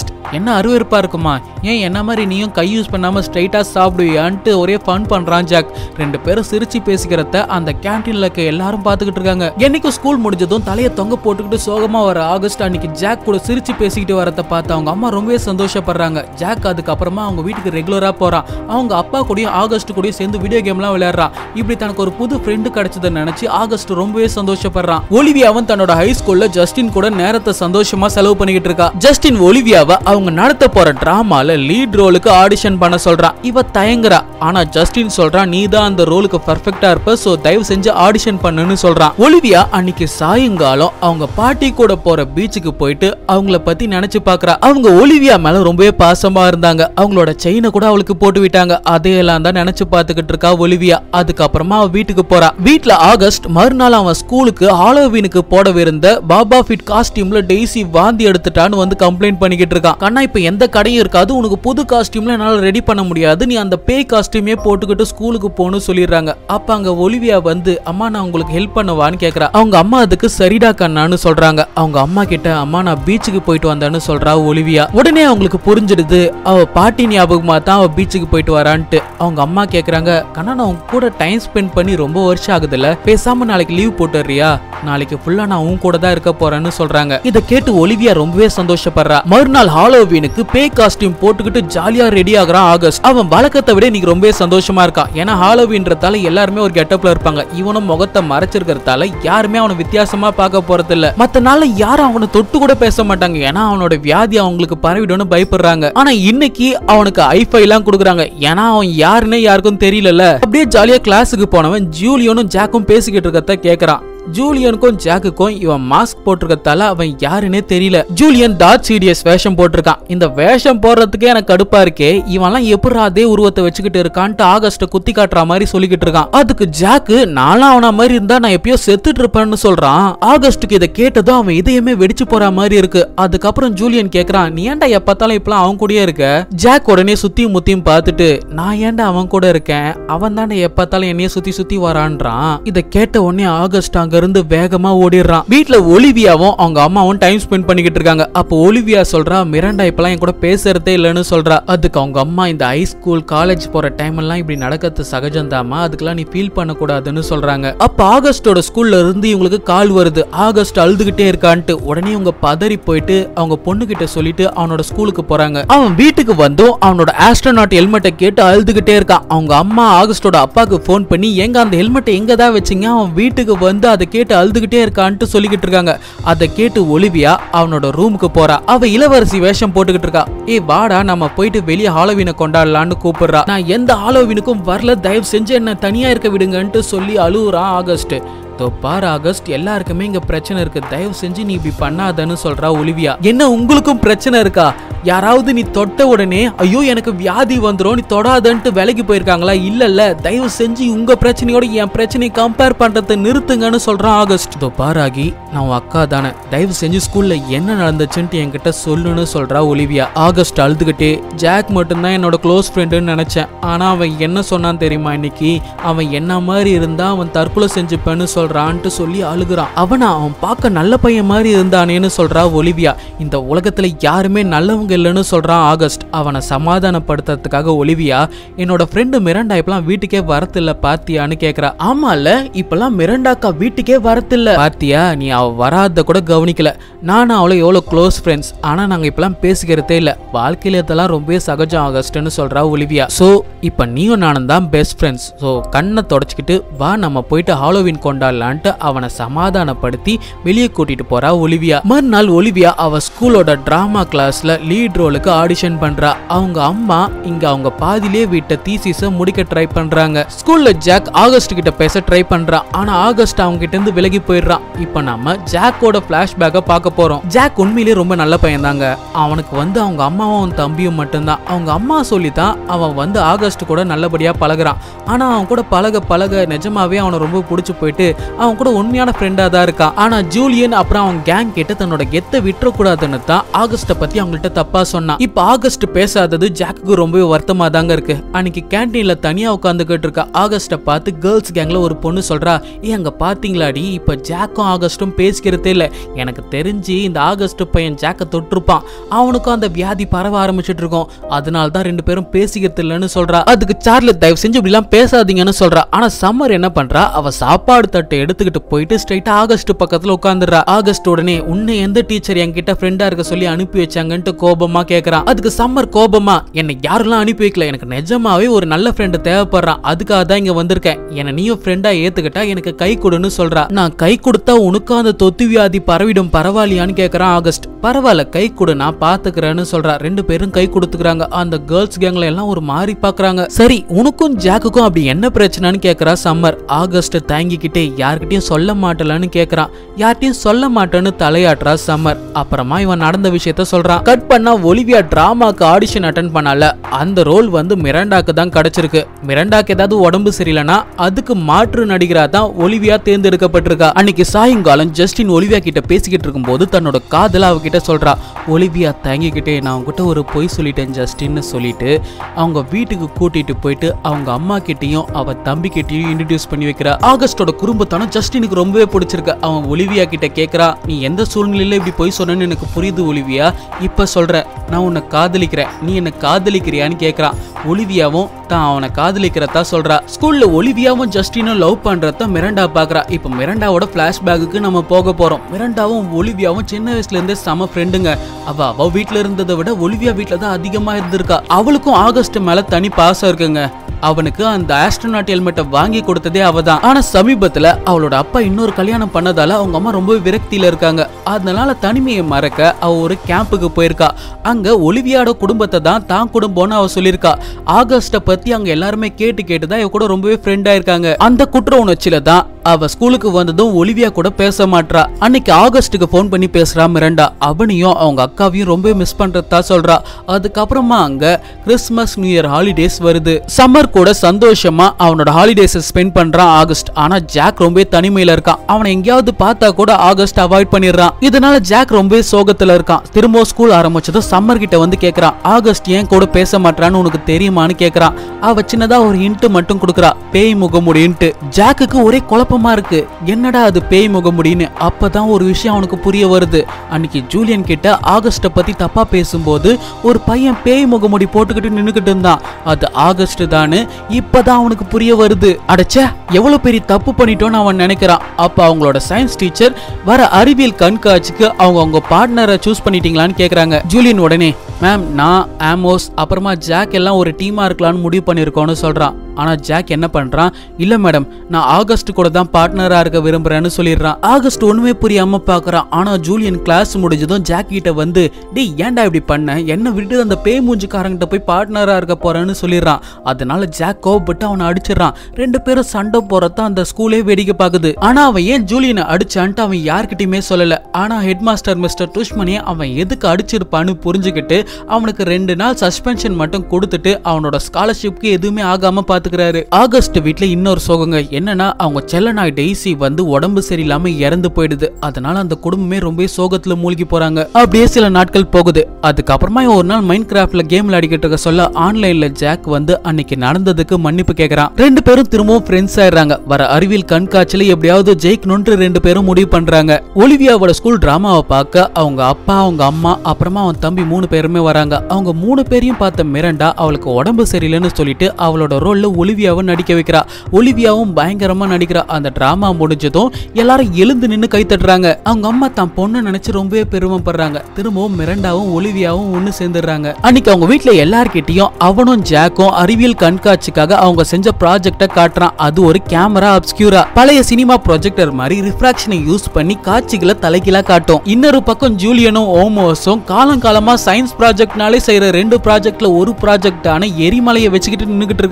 [SPEAKER 1] ஆகஸ்ட் என்ன அருவருப்பா இருக்குமா, ஏன் என்ன மாதிரி நீயும் கை யூஸ் பண்ணாம ஸ்ட்ரைட்டா சாப்பிடுவியான்ட்டு ஒரே ஃபன் பண்றான் ஜாக். ரெண்டு பேரும் சிரிச்சு பேசிக்கிறத அந்த கேண்டீன்ல இருக்க எல்லாரும் பாத்துக்கிட்டு இருக்காங்க. என்னைக்கும் ஸ்கூல் முடிஞ்சதும் தலையை தொங்க போட்டுக்கிட்டு சோகமா வர ஆகஸ்ட் அன்னைக்கு ஜாக் கூட சிரிச்சு பேசிக்கிட்டு வரத பார்த்து அவங்க அம்மா ரொம்பவே சந்தோஷப்படுறாங்க. ஜாக் அதுக்கப்புறமா அவங்க வீட்டுக்கு ரெகுலரா போறான். அவங்க அப்பா கூடயும் ஆகஸ்ட் கூடயும் சேர்ந்து வீடியோ கேம்லாம் விளையாடுறான். இப்படி தனக்கு ஒரு புது ஃப்ரெண்டு கிடைச்சதுன்னு நினைச்சு ஆகஸ்ட் ரொம்பவே சந்தோஷப்படுறான். ஒலிவியாவும் தன்னோட ஹை ஸ்கூல்ல ஜஸ்டின் கூட நேரத்தை சந்தோஷமா செலவு பண்ணிக்கிட்டு இருக்கா. ஜஸ்டின் ஒலிவியாவை அவங்க நடத்த போற டிராமால லீட் ரோலுக்கு ஆடிஷன் பண்ண சொல்றான். இவ தயங்குறா. ஆனா ஜஸ்டின் சொல்றான், நீ தான் அந்த ரோலுக்கு பெர்ஃபெக்ட்டா இருப்ப, சோ தயவு செஞ்சு ஆடிஷன் பண்ணுன்னு சொல்றான். ஒலிவியா அன்னைக்கு சாயங்காலம் அவங்க பாட்டி கூட போற பீச்சுக்கு போயிட்டு அவங்கள பத்தி நினைச்சு பாக்குறா. அவங்க ஒலிவியா மேல ரொம்பவே பாசமா இருந்தாங்க. அவங்களோட செயினை கூட அவளுக்கு போட்டு விட்டாங்க. அதையெல்லாம் தான் நினைச்சு பாத்துக்கிட்டு இருக்கா ஒலிவியா. அதுக்கப்புறமா அவ வீட்டுக்கு போறா. வீட்டுல ஆகஸ்ட் மறுநாள் அவன் ஸ்கூலுக்கு ஹாலோவீனுக்கு போடவிருந்த பாபா ஃபிட் காஸ்டியூம்ல டெய்ஸி வாந்தி எடுத்துட்டான்னு வந்து கம்ப்ளைண்ட் பண்ணிக்கிட்டு இருக்கான். கண்ணா இப்ப எந்த கடையும் இருக்காது, உனக்கு புது காஸ்டியூம்ல என்னால ரெடி பண்ண முடியாது, நீ அந்த பேய் காஸ்டியூமே போட்டுக்கிட்டு ஸ்கூலுக்கு போன்னு சொல்லிடுறாங்க. அப்ப அங்க ஒலிவியா வந்து, அம்மா நான் உங்களுக்கு ஹெல்ப் பண்ணுவான்னு கேக்குறா. அவங்க அம்மா அதுக்கு சரிடா கண்ணான்னு சொல்றாங்க. அவங்க அம்மா கிட்ட, அம்மா நான் பீச்சுக்கு போயிட்டு வந்தேன்னு சொல்றா ஒலிவியா. உடனே அவங்களுக்கு புரிஞ்சிடுது அவ பாட்டி ஞாபகமா தான் அவ பீச்சுக்கு போயிட்டு வரான்ட்டு. அவங்க அம்மா கேக்குறாங்க, கண்ணா நான் உங்க கூட டைம் ஸ்பெண்ட் பண்ணி ரொம்ப வருஷம் ஆகுதுல்ல, பேசாம நாளைக்கு லீவ் போட்டுறியா, நாளைக்கு ஃபுல்லா நான் உன் கூட தான் இருக்க போறேன்னு சொல்றாங்க. இதை கேட்டு ஒலிவியா ரொம்பவே சந்தோஷப்படுறா. மறுநாள் ஹாலோவீனுக்கு பேய் காஸ்டியூம் போட்டுக்கிட்டு ஜாலியா ரெடி ஆகுறான் ஆகஸ்ட். அவன் வழக்கத்தை விட இன்னைக்கு ரொம்பவே சந்தோஷமா இருக்கான். ஏன்னா ஹாலோவீன்றதால எல்லாருமே ஒரு கெட்டப்ல இருப்பாங்க. இவனும் முகத்தை மறைச்சிருக்கிறதால யாருமே அவனை வித்தியாசமா பார்க்க போறது இல்ல. மத்த நாள்ல யாரும் அவனை தொட்டு கூட பேச மாட்டாங்க. ஏன்னா அவனோட வியாதி அவங்களுக்கு பரவிடும்னு பயப்படுறாங்க. ஆனா இன்னைக்கு அவனுக்கு ஐஃபை எல்லாம் கொடுக்குறாங்க. ஏன்னா அவன் யாருன்னே யாருக்கும் தெரியல. அப்படியே ஜாலியா கிளாஸுக்கு போனவன் ஜூலியனும் ஜாக்கும் பேசிக்கிட்டு இருக்கறத கேக்குறான். ஜூலியனுக்கும் ஜாக்குக்கும் இவன் மாஸ்க் போட்டிருக்கதால அவன் யாருன்னே தெரியல. ஜூலியன் டார்க் சீரியஸ் வேஷம் போட்டிருக்கான். இந்த வேஷம் போடுறதுக்கே எனக்கு கடுப்பா இருக்கே, இவன்லாம் எப்படி அதே உருவத்தை வச்சுக்கிட்டு இருக்கான்ட்டு ஆகஸ்ட் குத்தி காட்டுற மாதிரி சொல்லிக்கிட்டு இருக்கான். அதுக்கு ஜாக்கு, நானும் அவன மாதிரி இருந்தா நான் எப்பயோ செத்துட்டு இருப்பேன்னு சொல்றான். ஆகஸ்டுக்கு இதை கேட்டதும் அவன் இதயமே வெடிச்சு போற மாதிரி இருக்கு. அதுக்கப்புறம் ஜூலியன் கேக்குறான், நீ ஏன்டா எப்பத்தாலும் இப்பெல்லாம் அவன் கூடயே இருக்க? ஜாக் உடனே சுத்தியும் முத்தியும் பார்த்துட்டு, நான் ஏன்டா அவன் கூட இருக்கேன், அவன் தானே எப்பத்தாலும் என்னைய சுத்தி சுத்தி வரான்றான். இதை கேட்ட உடனே ஆகஸ்ட் அங்க இருந்து வேகமா ஓடிடுறான். வீட்ல ஒலிவியாவும் அவங்க அம்மாவும் டைம் ஸ்பெண்ட் பண்ணிக்கிட்டு இருக்காங்க. அப்போ ஒலிவியா சொல்றா, மிராண்டா இப்பெல்லாம் என் கூட பேசுறதே இல்லைன்னு சொல்றா. அதுக்கு அவங்க அம்மா, இந்த ஹை ஸ்கூல் காலேஜ் போற டைம் எல்லாம் இப்படி நடக்கிறது சகஜம்தாமா, அதுக்கெல்லாம் நீ ஃபீல் பண்ண கூடாதுன்னு சொல்றாங்க. அப்ப ஆகஸ்டோட ஸ்கூல்ல இருந்து இவங்களுக்கு கால் வருது. ஆகஸ்ட் அழுதுகிட்டே இருக்கான்ட்டு. உடனே இவங்க பதறி போயிட்டு அவங்க பொண்ணு கிட்ட சொல்லிட்டு அவனோட ஸ்கூலுக்கு போறாங்க. அவன் வீட்டுக்கு வந்தும் அவனோட ஆஸ்ட்ரோநாட் ஹெல்மெட்டை கேட்டு அழுதுகிட்டே இருக்கான். அவங்க அம்மா ஆகஸ்டோட அப்பாக்கு போன் பண்ணி, எங்க அந்த ஹெல்மெட்டை எங்க தான் வச்சீங்க, அவன் வீட்டுக்கு வந்து அதை கேட்டு அழுதுகிட்டே இருக்கான்ட்டு சொல்லிக்கிட்டு இருக்காங்க. அதை கேட்டு ஒலிவியா அவனோட ரூமுக்கு போறா. அவ இளவரசி வேஷம் போட்டுக்கிட்டு இருக்கா. ஏ வாடா நம்ம போயிட்டு வெளியே ஹாலோவீனை கொண்டாடலான்னு கூப்பிடுறா. நான் எந்த ஹாலோவீனுக்கும் வரல, தயவு செஞ்சு என்ன தனியா இருக்க விடுங்கன்ட்டு சொல்லி அழுகுறான் ஆகஸ்ட். பாரு ஆகஸ்ட், எல்லாருக்குமே இங்க பிரச்சனை இருக்கு, தயவு செஞ்சு நீ இப்படி பண்ணாதன்னு சொல்றா ஒலிவியா. என்ன உங்களுக்கும் பிரச்சனை இருக்கா? யாராவது நீ தொட்ட உடனே ஐயோ எனக்கு வியாதி வந்துரும் நீ தொடாதன்ட்டு விலைக்கு போயிருக்காங்களா? இல்ல இல்ல, தயவு செஞ்சு உங்க பிரச்சனையோட என் பிரச்சனையை கம்பேர் பண்றதை நிறுத்துங்கன்னு சொல்றான் ஆகஸ்ட். இதோ பாராகி, நான் உன் அக்கா தானே, தயவு செஞ்சு ஸ்கூல்ல என்ன நடந்துச்சுன்ட்டு என்கிட்ட சொல்லுன்னு சொல்றா ஒலிவியா. ஆகஸ்ட் அழுதுகிட்டே, ஜாக் மட்டும்தான் என்னோட க்ளோஸ் ஃப்ரெண்டுன்னு நினைச்சேன், ஆனா அவன் என்ன சொன்னான் தெரியுமா, இன்னைக்கு அவன் என்ன மாதிரி இருந்தா அவன் தற்கொலை செஞ்சுப்பேன்னு சொல்றான்ட்டு சொல்லி அழுகுறான். அவனா அவன் பார்க்க நல்ல பையன் மாதிரி இருந்தானேன்னு சொல்றா ஒலிவியா. இந்த உலகத்துல யாருமே நல்லவங்க இல்லைன்னு சொல்றான் ஆகஸ்ட். அவனை சமாதானப்படுத்துறதுக்காக ஒலிவியா, என்னோட ஃப்ரெண்டு மிராண்டா இப்பெல்லாம் வீட்டுக்கே வரத்தில்ல பாத்தியான்னு கேக்குறா. ஆமா இல்ல, இப்பெல்லாம் மிராண்டாக்கா வீட்டுக்கே வரத்தில்ல பாத்தியா, நீ அவ வராத கூட கவனிக்கல, நானும் அவளை எவ்வளவு க்ளோஸ் ஃப்ரெண்ட்ஸ், ஆனா நாங்க இப்பெல்லாம் பேசிக்கிறதே இல்ல, வாழ்க்கையில இதெல்லாம் ரொம்ப சகஜம் ஆகஸ்ட்னு சொல்றா ஒலிவியா. சோ இப்ப நீயும் நானும் தான் பெஸ்ட் ஃப்ரெண்ட்ஸ், சோ கண்ணை தொடச்சிக்கிட்டு வா நம்ம போயிட்டு ஹாலோவீன் கொண்டாடலான்ட்டு அவனை சமாதானப்படுத்தி வெளியே கூட்டிட்டு போறா ஒலிவியா. மறுநாள் ஒலிவியா அவ ஸ்கூலோட டிராமா கிளாஸ்ல லீட் ரோலுக்கு ஆடிஷன் பண்றா. அவங்க அம்மா இங்க அவங்க பாதியிலே விட்ட தீசிஸ முடிக்க ட்ரை பண்றாங்க. ஸ்கூல்ல ஜாக் ஆகஸ்ட் கிட்ட பேச ட்ரை பண்றான். ஆனா ஆகஸ்ட் அவங்க கிட்ட இருந்து விலகி போயிடுறான். இப்ப நாம ஜாக்கோட பிளாஷ்பேக்க பார்க்க போறோம். ஜாக் உண்மையிலேயே ரொம்ப நல்ல பையன் தாங்க. அவனுக்கு வந்து அவங்க அம்மாவும் அவன் தம்பியும் மட்டும்தான். அவங்க அம்மா சொல்லித்தான் அவன் வந்து ஆகஸ்ட் கூட நல்லபடியா பழகுறான். ஆனா அவன் கூட பழக பழக நிஜமாவே அவனை ரொம்ப பிடிச்சு போயிட்டு அவன் கூட உண்மையான ஃப்ரெண்டா தான் இருக்கான். ஆனா ஜூலியன் அப்புறம் அவன் கேங் கிட்ட தன்னோட கெத்த விட்டுற கூடாதுன்னு தான் ஆகஸ்ட பத்தி அவங்கள்ட்ட தப்பா சொன்னான். இப்ப ஆகஸ்ட் பேசாதது ஜாக்குக்கு ரொம்பவே வருத்தமா தாங்க இருக்கு. அன்னைக்கு கேன்டீன்ல தனியா உட்காந்துக்கிட்டு இருக்க ஆகஸ்ட பார்த்து கேர்ள்ஸ் கேங்ல ஒரு பொண்ணு சொல்றா, ஏ அங்க பாத்தீங்களாடி இப்ப ஜாக்கும் ஆகஸ்டும் பேசிக்கிறதே இல்ல. எனக்கு தெரிஞ்சு இந்த ஆகஸ்ட் பையன் ஜாக்க தொட்டிருப்பான், அவனுக்கும் அந்த வியாதி பரவ ஆரம்பிச்சிட்டு இருக்கும், அதனால தான் ரெண்டு பேரும் பேசிக்கிறது இல்லைன்னு சொல்றா. அதுக்கு சார்லட் தயவு செஞ்சு இப்படி எல்லாம் பேசாதீங்கன்னு சொல்றா. ஆனா சம்மர் என்ன பண்றா, அவ சாப்பாடு தட்டை எடுத்துக்கிட்டு போயிட்டு ஸ்ட்ரைட்டா ஆகஸ்ட் பக்கத்துல உட்காந்துடுறா. ஆகஸ்ட் உடனே உன்னை எந்த டீச்சர் என்கிட்ட ஃப்ரெண்டா இருக்க சொல்லி அனுப்பி வச்சாங்கன்ட்டு கோபமா கேக்குறான். அதுக்கு சம்மர் கோபமா, என்னை யாரெல்லாம் அனுப்பி வைக்கல, எனக்கு நிஜமாவே ஒரு நல்ல ஃப்ரெண்டு தேவைப்படுறான், அதுக்காக தான் இங்க வந்திருக்கேன், என்ன நீயும் ஃப்ரெண்டா ஏத்துக்கிட்டா எனக்கு கை கொடுன்னு சொல்றா. நான் கை கொடுத்தா உனக்கும் அந்த தொத்து வியாதி பரவிடும், பரவாயில்லையான்னு கேக்குறான் ஆகஸ்ட். பரவாயில்ல கை கொடு நான் பாத்துக்கிறேன்னு சொல்றா. ரெண்டு பேரும் கை கொடுத்துக்கிறாங்க. அந்த கேர்ள்ஸ் கேங்ல எல்லாம் ஒரு மாறி பாக்குறாங்க. சரி உனக்கும் ஜாக்குக்கும் அப்படி என்ன பிரச்சனைன்னு கேக்குறா சம்மர். ஆகஸ்ட் தாங்கிக்கிட்டே யார்கிட்டயும் சொல்ல மாட்டலன்னு கேக்குறான். யார்கிட்டயும் சொல்ல மாட்டேன்னு தலையாட்டுறா சம்மர். அப்புறமா இவன் நடந்த விஷயத்த சொல்றான். கட் பண்ணா ஒலிவியா டிராமாக்கு ஆடிஷன் அட்டென்ட் பண்ணால, அந்த ரோல் வந்து மிராண்டாக்கு தான் கிடைச்சிருக்கு. மிராண்டாக்கு ஏதாவது உடம்பு சரியில்லைன்னா அதுக்கு மாற்று நடிகரா தான் ஒலிவியா தேர்ந்தெடுக்கப்பட்டிருக்கா. அன்னைக்கு சாயங்காலம் ஜஸ்டின் ஒலிவியா கிட்ட பேசிக்கிட்டு இருக்கும்போது தன்னோட காதல அவகிட்ட சொல்றா. ஒலிவியா தாங்கிக்கிட்டே நான் அவங்ககிட்ட ஒரு பொய் சொல்லிட்டேன் ஜஸ்டின்னு சொல்லிட்டு அவங்க வீட்டுக்கு கூட்டிட்டு போயிட்டு அவங்க அம்மா கிட்டையும் அவ தம்பி கிட்டையும் இன்ட்ரோடியூஸ் பண்ணி வைக்கிறா. ஆகஸ்டோட குடும்பத்தான ஜஸ்டினுக்கு ரொம்பவே பிடிச்சிருக்கு. அவன் ஒலிவியா கிட்ட கேக்குறா, நீ எந்த சூழ்நிலையில இப்படி பொய் சொன்னேன்னு எனக்கு புரியுது ஒலிவியா, இப்ப சொல்ற நான் உன்னை காதலிக்கிறேன், நீ என்ன காதலிக்கிறியான்னு கேக்குறான். ஒலிவியாவும் தான் அவனை காதலிக்கிறதா சொல்றா. ஸ்கூல்ல ஒலிவியாவும் ஜஸ்டினும் லவ் பண்றத மிராண்டா பாக்குறா. இப்ப மிராண்டாவோட பிளாஷ்பேக்கு நம்ம போக போறோம். மிராண்டாவும் ஒலிவியாவும் சின்ன வயசுல இருந்தே சம ஃப்ரெண்டுங்க. அவ அவ வீட்டுல இருந்ததை விட ஒலிவியா வீட்டுல தான் அதிகமா இருந்திருக்கா. அவளுக்கும் ஆகஸ்ட் மேல தனி பாசம் இருக்குங்க. அவனுக்கு அந்த ஆஸ்ட்ரோநாட் ஹெல்மெட்டை வாங்கி கொடுத்ததே அவதான். ஆனா சமீபத்துல அவளோட அப்பா இன்னொரு கல்யாணம் பண்ணதால அவங்க அம்மா ரொம்ப விரக்தியில இருக்காங்க. அதனால தனிமையை மறக்க அவ ஒரு கேம்புக்கு போயிருக்கா. அங்க ஒலிவியாவோட குடும்பத்தை தான் தான் குடும்பம்னு அவ சொல்லியிருக்கா. ஆகஸ்ட பத்தி அங்க எல்லாருமே கேட்டு கேட்டுதான் இவ கூட ரொம்பவே ஃப்ரெண்டா இருக்காங்க. அந்த குற்ற உணர்ச்சியில தான் அவ ஸ்கூலுக்கு வந்ததும் ஒலிவியா கூட பேச மாட்டா. அன்னைக்கு ஆகஸ்டுக்கு போன் பண்ணி பேசுறா மிராண்டா. அவனையும் அவங்க அக்காவையும் ரொம்ப மிஸ் பண்றதா சொல்றா. அதுக்கப்புறமா அங்க கிறிஸ்துமஸ் நியூ இயர் ஹாலிடேஸ் வருது. சம்மர் கூட சந்தோஷமா அவனோட ஹாலிடேஸ் ஸ்பெண்ட் பண்றான் ஆகஸ்ட். ஆனா ஜாக் ரொம்ப தனிமையில இருக்கான். அவனை எங்கேயாவது பார்த்தா கூட ஆகஸ்ட் அவாய்ட் பண்ணிடுறான். இதனால ஜாக் ரொம்ப சோகத்துல இருக்கான். திரும்ப ஸ்கூல் ஆரம்பிச்சதும் சம்மர் கிட்ட வந்து கேக்குறான், ஆகஸ்ட் ஏன் கூட பேச மாட்டான்னு உனக்கு தெரியுமான்னு கேக்குறான். அவ சின்னதா ஒரு ஹிண்ட் மட்டும் கொடுக்குறா, பேய் முகமுடின்ட்டு. ஜாக்குக்கு ஒரே குழப்பமா இருக்கு, என்னடா அது பேய் முகமுடின்னு. அப்பதான் ஒரு விஷயம் அவனுக்கு புரிய வருது. அன்னைக்கு ஜூலியன் கிட்ட ஆகஸ்ட பத்தி தப்பா பேசும்போது ஒரு பையன் பேய் முகமுடி போட்டுக்கிட்டு நின்னுக்கிட்டு இருந்தான். அது ஆகஸ்ட் தானு இப்பதான் அவனுக்கு புரிய வருது. அடச்சே எவ்வளவு பெரிய தப்பு பண்ணிட்டோன்னு அவன் நினைக்கிறான். அப்ப அவங்களோட சயின்ஸ் டீச்சர் வர அறிவியல் கண்காட்சிக்கு அவங்க அவங்க பார்ட்னரை சூஸ் பண்ணிட்டீங்களான்னு கேக்குறாங்க. ஜூலியன் உடனே, மேம் நான் ஆமோஸ் அப்புறமா ஜாக் எல்லாம் ஒரு டீமா இருக்கலாம்னு முடிவு பண்ணிருக்கோம்னு சொல்றான். ஆனா ஜாக் என்ன பண்றான், இல்ல மேடம் நான் ஆகஸ்ட் கூட தான் பார்ட்னரா இருக்க விரும்புறேன்னு சொல்லிடுறான். ஆகஸ்ட் ஒண்ணுமே புரியாம பாக்குறான். ஆனா ஜூலியன் கிளாஸ் முடிஞ்சதும் ஜாக் கிட்ட வந்து, டே ஏன்டா இப்படி பண்ண, என்ன விட்டு அந்த பேய் மூஞ்சிக்காரங்கிட்ட போய் பார்ட்னரா இருக்க போறேன்னு சொல்லிடுறான். அதனால ஜாக் கோபப்பட்டு அவனை அடிச்சிடறான். ரெண்டு பேரும் சண்டை போறத அந்த ஸ்கூலே வேடிக்கை பாக்குது. ஆனா அவன் ஏன் ஜூலியனை அடிச்சான்ட்டு அவன் யார்கிட்டயுமே சொல்லல. ஆனா ஹெட் மாஸ்டர் மிஸ்டர் துஷ்மணியை அவன் எதுக்கு அடிச்சிருப்பான்னு புரிஞ்சுக்கிட்டு அவனுக்கு ரெண்டு நாள் சஸ்பென்ஷன் மட்டும் கொடுத்துட்டு அவனோட ஸ்காலர்ஷிப்க்கு எதுவுமே ஆகாம பாத்துக்கிறாரு. ஆகஸ்ட் வீட்டுல இன்னொரு சோகங்க என்னன்னா, அவங்க செல்ல நாய் டெய்ஸி வந்து உடம்பு சரியில்லாம இறந்து போயிடுது. அதனால அந்த குடும்பமே ரொம்ப சோகத்துல மூழ்கி போறாங்க. அப்படியே சில நாட்கள் போகுது. அதுக்கப்புறமா ஒரு நாள் மைண்ட் கிராஃப்ட்ல கேம் விளையாடிக்கிட்டு இருக்க சொல்ல ஆன்லைன்ல ஜாக் வந்து அன்னைக்கு நடந்ததுக்கு மன்னிப்பு கேக்குறான். ரெண்டு பேரும் திரும்பவும் ஃப்ரெண்ட்ஸ் ஆயிடுறாங்க. வர அறிவியல் கண்காட்சியில எப்படியாவது ஜெயிக்கணும்னு ரெண்டு பேரும் முடிவு பண்றாங்க. ஒலிவியாவோட ஸ்கூல் டிராமாவை பார்க்க அவங்க அப்பா அவங்க அம்மா அப்புறமா அவன் தம்பி மூணு பேருமே வராங்க. அவங்க மூணு பேரையும் பார்த்த மிராண்டா அவளுக்கு உடம்பு சரியில்லைன்னு சொல்லிட்டு அவளோட ரோல்ல ஒலிவியாவை நடிக்க வைக்கிறா. ஒலிவியாவும் பயங்கரமா நடிக்கிறா. அந்த டிராமா முடிஞ்சதும் எல்லாரும் எழுந்து நின்னு கை தட்டுறாங்க. அவங்க அம்மா தான் பொண்ணு நினைச்சு ரொம்பவே பெருமைப்படுறாங்க. திரும்பவும் மிராண்டாவும் ஒலிவியாவும் ஒண்ணு சேர்ந்துடுறாங்க. அன்னைக்கு அவங்க வீட்டுல எல்லார்கிட்டையும் அவனும் ஜாக்கும் அறிவியல் கண்காட்சிக்காக அவங்க செஞ்ச ப்ராஜெக்ட காட்டுறான். அது ஒரு கேமரா அப்ஸ்கியூரா பழைய சினிமா ப்ரொஜெக்டர் மாதிரி ரிஃப்ராக்ஷனை யூஸ் பண்ணி காட்சிகளை தலைகீழா காட்டும். இன்னொரு பக்கம் ஜூலியனும் ஓமோஸும் காலங்காலமா சயின்ஸ் ப்ராஜெக்ட்னாலே செய்யற ரெண்டு ப்ராஜெக்ட்ல ஒரு ப்ராஜெக்டான எரிமலையை வச்சுக்கிட்டு நின்னுகிட்டு இருக்காங்க.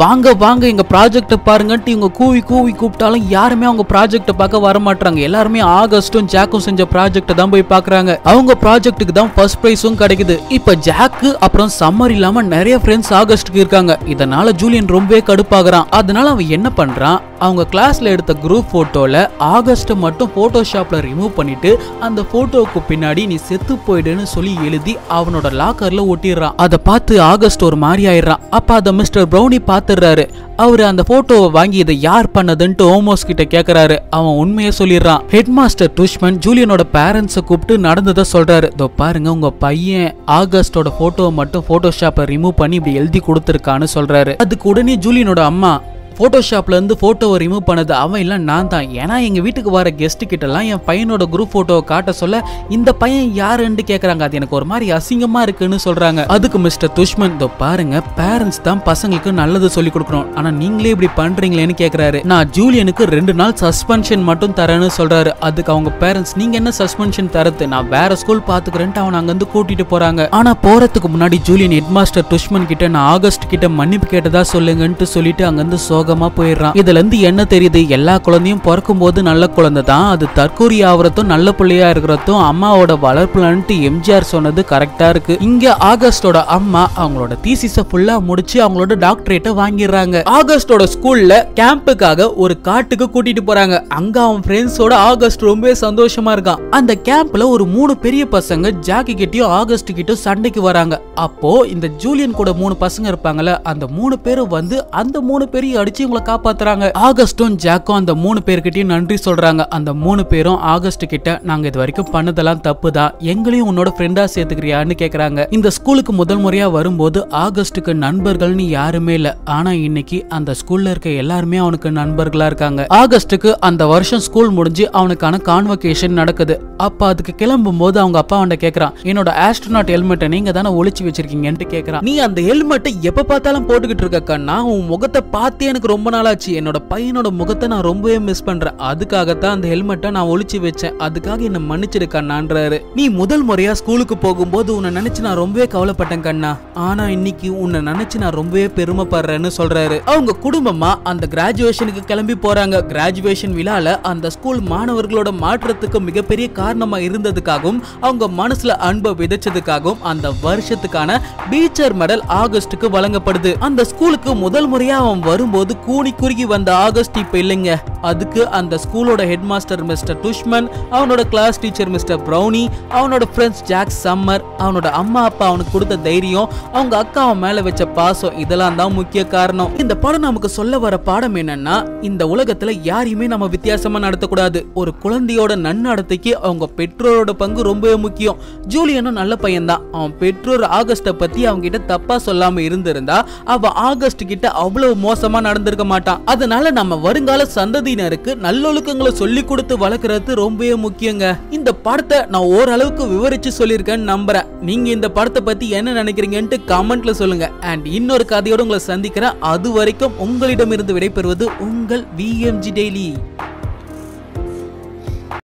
[SPEAKER 1] வாங்க வாங்க எங்க ப்ராஜெக்ட பாருங்கன்ட்டு இவங்க கூவி கூவி கூப்பிட்டாலும் யாருமே அவங்க ப்ராஜெக்ட பார்க்க வர மாட்டாங்க. எல்லாருமே ஆகஸ்டும் ஜாக்கும் செஞ்ச ப்ராஜெக்ட தான் போய் பாக்குறாங்க. அவங்க ப்ராஜெக்ட்டுக்கு தான் ஃபர்ஸ்ட் பிரைஸும் கிடைக்குது. இப்ப ஜாக்கு அப்புறம் சம்மர் இல்லாம நிறைய ஃப்ரெண்ட்ஸ் ஆகஸ்ட்க்கு இருக்காங்க. இதனால ஜூலியன் ரொம்பவே கடுப்பாகிறான். அதனால அவன் என்ன பண்றான், அவங்க கிளாஸ்ல எடுத்த குரூப் போட்டோல ஆகஸ்ட் மட்டும் போட்டோஷாப்ல ரிமூவ் பண்ணிட்டு அந்த போட்டோவுக்கு பின்னாடி நீ செத்து போயிடுன்னு சொல்லி எழுதி அவனோட லாக்கர்ல ஒட்டிடுறான். அதை பார்த்து ஆகஸ்ட் ஒரு மாதிரி ஆயிடுறான். அப்ப அதை மிஸ்டர் ப்ரௌனி பாத்துறாரு. அவரு அந்த போட்டோவை வாங்கி இதை யார் பண்ணதுன்ட்டு ஓமோஸ் கிட்ட கேக்குறாரு. அவன் உண்மையை சொல்லிடுறான். ஹெட் மாஸ்டர் டுஷ்மன் ஜூலியனோட பேரண்ட்ஸை கூப்பிட்டு நடந்ததை சொல்றாரு. இதோ பாருங்க, உங்க பையன் ஆகஸ்டோட போட்டோவை மட்டும் போட்டோஷாப்ல ரிமூவ் பண்ணி இப்படி எழுதி கொடுத்துருக்கான்னு சொல்றாரு. அதுக்கு உடனே ஜூலியனோட அம்மா, போட்டோஷாப்ல இருந்து போட்டோவை ரிமூவ் பண்ணது அவன் இல்ல நான் தான். ஏன்னா எங்க வீட்டுக்கு வர கெஸ்ட் கிட்ட எல்லாம் என் பையனோட குரூப் போட்டோவை காட்ட சொல்ல இந்த பையன் யாருன்னு கேக்குறாங்க. அது எனக்கு ஒரு மாதிரி அசிங்கமா இருக்குன்னு சொல்றாங்க. அதுக்கு மிஸ்டர் துஷ்மன், இதோ பாருங்க, பேரண்ட்ஸ் தான் பசங்களுக்கு நல்லது சொல்லி கொடுக்கணும், ஆனா நீங்களே இப்படி பண்றீங்களேன்னு கேக்குறாரு. நான் ஜூலியனுக்கு ரெண்டு நாள் சஸ்பென்ஷன் மட்டும் தரேன்னு சொல்றாரு. அதுக்கு அவங்க பேரண்ட்ஸ், நீங்க என்ன சஸ்பென்ஷன் தரது, நான் வேற ஸ்கூல் பாத்துக்கிறேன்ட்டு அவன் அங்க இருந்து கூட்டிட்டு போறாங்க. ஆனா போறதுக்கு முன்னாடி ஜூலியன் ஹெட் மாஸ்டர் துஷ்மன் கிட்ட நான் ஆகஸ்ட் கிட்ட மன்னிப்பு கேட்டதா சொல்லுங்கன்ட்டு சொல்லிட்டு அங்க இருந்து போயிடுறான். இதுல இருந்து என்ன தெரியுது, எல்லா குழந்தையும் பிறக்கும் போது நல்ல குழந்தை தான், அது தற்கூரி ஆவறதும் நல்ல பிள்ளையா இருக்கிறதும் அம்மாவோட வளர்ப்புலன்ட்டு எம்ஜிஆர் சொன்னது கரெக்டா இருக்கு. இங்க ஆகஸ்டோட அம்மா அவங்களோட தீசிஸ ஃபுல்லா முடிச்சு அவங்களோட டாக்டரேட்டை வாங்கிடுறாங்க. ஆகஸ்டோட ஸ்கூல்ல கேம்புக்காக ஒரு காட்டுக்கு கூட்டிட்டு போறாங்க. அங்க அவன் ஃப்ரெண்ட்ஸோட ஆகஸ்ட் ரொம்ப சந்தோஷமா இருக்கான். அந்த கேம்ப்ல ஒரு மூணு பெரிய பசங்க ஜாக்கி கிட்டயும் ஆகஸ்ட் கிட்டயும் சண்டைக்கு வராங்க. அப்போ இந்த ஜூலியன் கூட மூணு பசங்க இருப்பாங்கல்ல, அந்த மூணு பேரும் வந்து அந்த மூணு பேரையும் அடிச்சு இவங்களை காப்பாத்துறாங்க. ஆகஸ்டும் ஜாக்கும் அந்த மூணு பேர்கிட்டயும் நன்றி சொல்றாங்க. அந்த மூணு பேரும் ஆகஸ்ட் கிட்ட, நாங்க இது வரைக்கும் பண்ணதெல்லாம் தப்புதான், எங்களையும் உன்னோட ஃப்ரெண்டா சேர்த்துக்கிறியான்னு கேக்குறாங்க. இந்த ஸ்கூலுக்கு முதல் முறையா வரும்போது ஆகஸ்டுக்கு நண்பர்கள்னு யாருமே இல்ல. ஆனா இன்னைக்கு அந்த ஸ்கூல்ல இருக்க எல்லாருமே அவனுக்கு நண்பர்களா இருக்காங்க. ஆகஸ்டுக்கு அந்த வருஷம் ஸ்கூல் முடிஞ்சு அவனுக்கான கான்வகேஷன் நடக்குது. அப்ப அதுக்கு கிளம்பும் போது அவங்க அப்பா அவன்கிட்ட கேக்குறான், என்னோட ஆஸ்ட்ரோநாட் ஹெல்மெட்டை நீங்க தானே ஒளிச்சு வச்சிருக்கீங்கன்னு கேக்குறான். நீ அந்த ஹெல்மெட்டை எப்ப பார்த்தாலும் போட்டுக்கிட்டு இருக்க, நான் உன் முகத்தை பார்த்தே எனக்கு ரொம்ப நாளாச்சு, என்னோட பையனோட முகத்தை நான் ரொம்பவே மிஸ் பண்றேன், அதுக்காகத்தான் அந்த ஹெல்மெட்டை நான் ஒளிச்சு வச்சேன், அதுக்காக என்ன மன்னிச்சிடு கண்ணான்றாரு. நீ முதல் முறையா ஸ்கூலுக்கு போகும்போது உன்னை நினைச்சு நான் ரொம்பவே கவலைப்பட்டேன் கண்ணா, ஆனா இன்னைக்கு உன்னை நினைச்சு நான் ரொம்பவே பெருமைப்படுறேன்னு சொல்றாரு. அவங்க குடும்பமா அந்த கிராஜுவேஷனுக்கு கிளம்பி போறாங்க. கிராஜுவேஷன் விழால அந்த ஸ்கூல் மாணவர்களோட மாற்றத்துக்கு மிகப்பெரிய காரணமா இருந்ததுக்காகவும் அவங்க மனசுல அன்பை விதைச்சதுக்காகவும் அந்த வருஷத்துக்கான டீச்சர் மெடல் ஆகஸ்டுக்கு வழங்கப்படுது. அந்த ஸ்கூலுக்கு முதல் முறையா அவன் வரும்போது கூனி குறுகி வந்த ஆகஸ்ட் இப்ப இல்லைங்க. அதுக்கு அந்த ஸ்கூலோட ஹெட் மாஸ்டர் மிஸ்டர் துஷ்மன், அவனோட கிளாஸ் டீச்சர் மிஸ்டர் ப்ரௌனி, அவனோட ஃப்ரெண்ட்ஸ் ஜாக், சம்மர், அவனோட அம்மா அப்பா அவனுக்கு கொடுத்த தைரியம், அவங்க அக்கா அவன் மேல வச்ச பாசம், இதெல்லாம் தான் முக்கிய காரணம். இந்த படம் நமக்கு சொல்ல வர பாடம் என்னன்னா, இந்த உலகத்துல யாரையுமே நம்ம வித்தியாசமா நடத்தக்கூடாது. ஒரு குழந்தையோட நன்னடத்தைக்கு அவங்க பெற்றோரோட பங்கு ரொம்பவே முக்கியம். ஜூலியனும் நல்ல பையன் தான். அவன் பெற்றோர் ஆகஸ்ட பத்தி அவங்க கிட்ட தப்பா சொல்லாம இருந்திருந்தா அவன் ஆகஸ்ட் கிட்ட அவ்வளவு மோசமா நடந்திருக்க மாட்டான். அதனால நம்ம வருங்கால சந்ததியினருக்கு நல்லொழுக்கங்களை சொல்லி கொடுத்து வளர்க்கறது ரொம்பவே முக்கியங்க. இந்த படத்தை நான் ஓரளவுக்கு விவரிச்சு சொல்லியிருக்கேன்னு நம்புறேன். நீங்க இந்த படத்தை பத்தி என்ன நினைக்கிறீங்கன்னு கமெண்ட்ல சொல்லுங்க. அண்ட் இன்னொரு கதையோட உங்களை சந்திக்கிறேன். அது வரைக்கும் உங்களிடமிருந்து விடைபெறுவது உங்கள் வி எம் ஜி டெய்லி.